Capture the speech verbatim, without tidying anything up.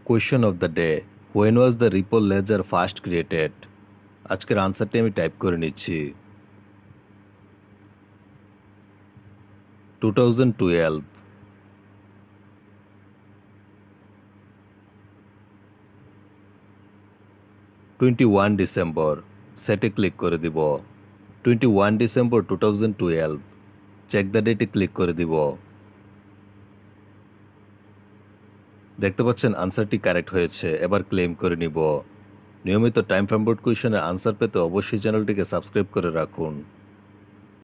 Question of the day, when was the ripple ledger first created? আজকের আনসারটি আমি type করে নিচ্ছি। Two thousand twelve. Twenty one December, সেটে ক্লিক করে দিব। Twenty one December two thousand twelve, check the ডেটে ক্লিক করে দিব। দেখতে পাচ্ছেন আনসারটি কারেক্ট হয়েছে। এবার ক্লেম করে নিব। নিয়মিত টাইম ফ্রেম বোর্ড কোয়েশনের আনসার পেতে অবশ্যই চ্যানেলটিকে সাবস্ক্রাইব করে রাখুন।